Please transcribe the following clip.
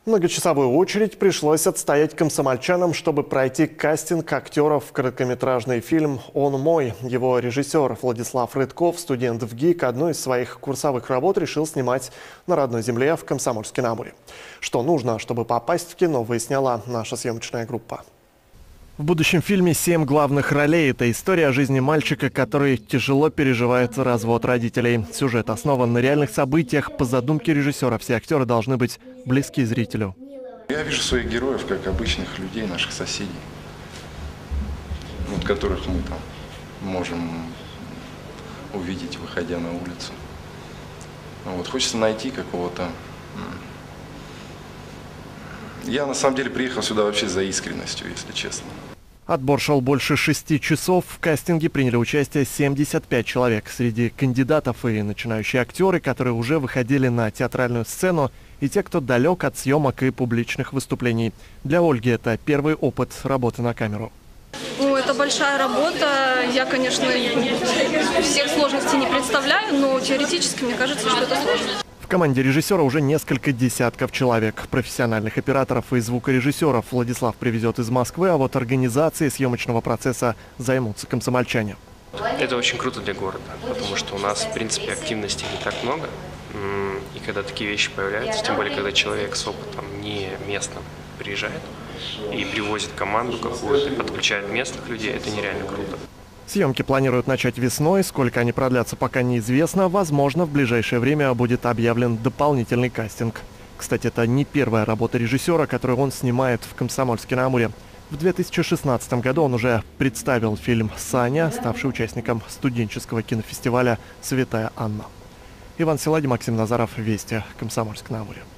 Многочасовую очередь пришлось отстоять комсомольчанам, чтобы пройти кастинг актеров в короткометражный фильм «Он мой». Его режиссер Владислав Рыдков, студент ВГИК, одну из своих курсовых работ решил снимать на родной земле в Комсомольске-на-Амуре. Что нужно, чтобы попасть в кино, выясняла наша съемочная группа. В будущем фильме 7 главных ролей. Это история о жизни мальчика, который тяжело переживает развод родителей. Сюжет основан на реальных событиях. По задумке режиссера все актеры должны быть близки зрителю. Я вижу своих героев как обычных людей, наших соседей, которых мы там можем увидеть, выходя на улицу. Хочется найти какого-то... Я на самом деле приехал сюда вообще за искренностью, если честно. Отбор шел больше 6 часов. В кастинге приняли участие 75 человек. Среди кандидатов и начинающие актеры, которые уже выходили на театральную сцену, и те, кто далек от съемок и публичных выступлений. Для Ольги это первый опыт работы на камеру. Это большая работа. Я, конечно, всех сложностей не представляю, но теоретически мне кажется, что это сложно. В команде режиссера уже несколько десятков человек. Профессиональных операторов и звукорежиссеров Владислав привезет из Москвы, а вот организацией съемочного процесса займутся комсомольчане. Это очень круто для города, потому что у нас, в принципе, активностей не так много. И когда такие вещи появляются, тем более, когда человек с опытом не местным приезжает и привозит команду какую-то, и подключает местных людей, это нереально круто. Съемки планируют начать весной. Сколько они продлятся, пока неизвестно. Возможно, в ближайшее время будет объявлен дополнительный кастинг. Кстати, это не первая работа режиссера, которую он снимает в Комсомольске-на-Амуре. В 2016 году он уже представил фильм «Саня», ставший участником студенческого кинофестиваля «Святая Анна». Иван Силадий, Максим Назаров, Вести, Комсомольск-на-Амуре.